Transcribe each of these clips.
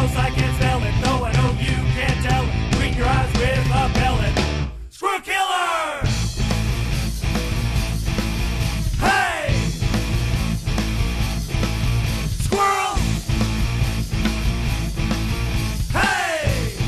close I can't smell it. No, I know you can't tell it. Between your eyes with a pellet. Screw killer! Hey! Squirrel! Hey!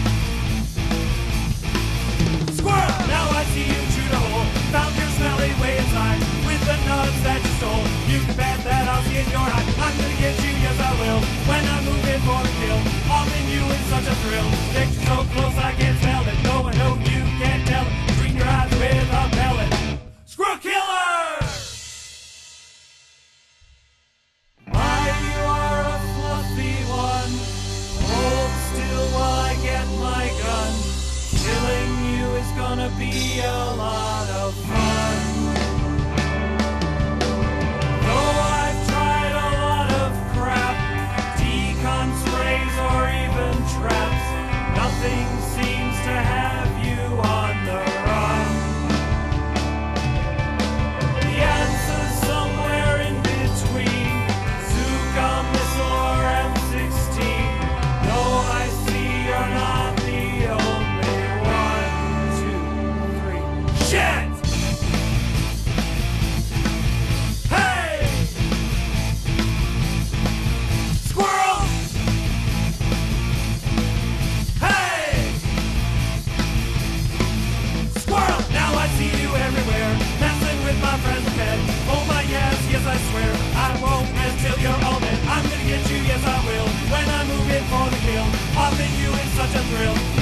Squirrel! Now I see you chewed a hole. Found your smelly way inside with the nuts that you stole. You can bet that I'll see in your eye. I'm gonna get you, yes I will. When I'm moving for the kill, all in you is such a thrill. Picture so close I can't smell it. No, I know you can't tell it. Between your eyes with a pellet. Screw killer! My, you are a fluffy one. Hold still while I get my gun. Killing you is gonna be a lot of fun. Though I've tried a lot of crap, decon sprays or even traps, nothing seems to have you on the run. The answer's somewhere in between Zuka missile or M16. Though I see you're not the only one. 1, 2, 3. Shit! Hey! Squirrel! Hey! Squirrel! Now I see you everywhere, messing with my friend's head. Oh my yes, yes I swear, I won't rest till you're all dead. I'm gonna get you, yes I will. When I'm moving for the kill, popping you is such a thrill.